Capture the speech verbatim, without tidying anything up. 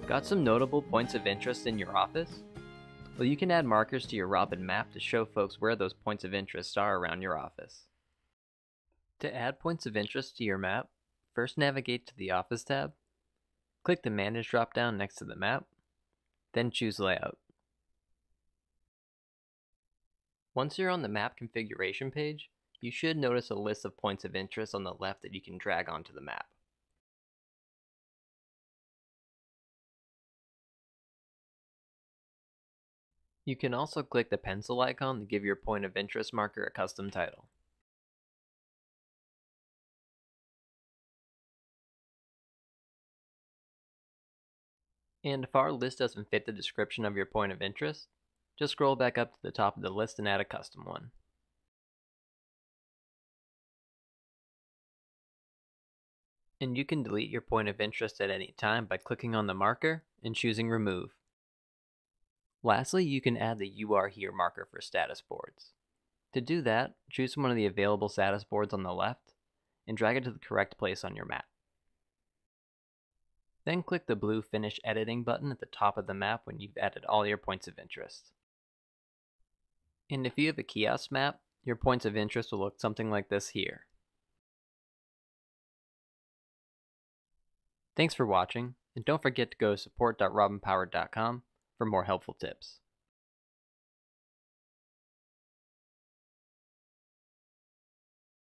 Got some notable points of interest in your office? Well, you can add markers to your Robin map to show folks where those points of interest are around your office. To add points of interest to your map, first navigate to the Office tab, click the Manage drop-down next to the map, then choose Layout. Once you're on the map configuration page, you should notice a list of points of interest on the left that you can drag onto the map. You can also click the pencil icon to give your point of interest marker a custom title. And if our list doesn't fit the description of your point of interest, just scroll back up to the top of the list and add a custom one. And you can delete your point of interest at any time by clicking on the marker and choosing Remove. Lastly, you can add the You Are Here marker for status boards. To do that, choose one of the available status boards on the left and drag it to the correct place on your map. Then click the blue Finish Editing button at the top of the map when you've added all your points of interest. And if you have a kiosk map, your points of interest will look something like this here. Thanks for watching, and don't forget to go to support dot robin powered dot com for more helpful tips.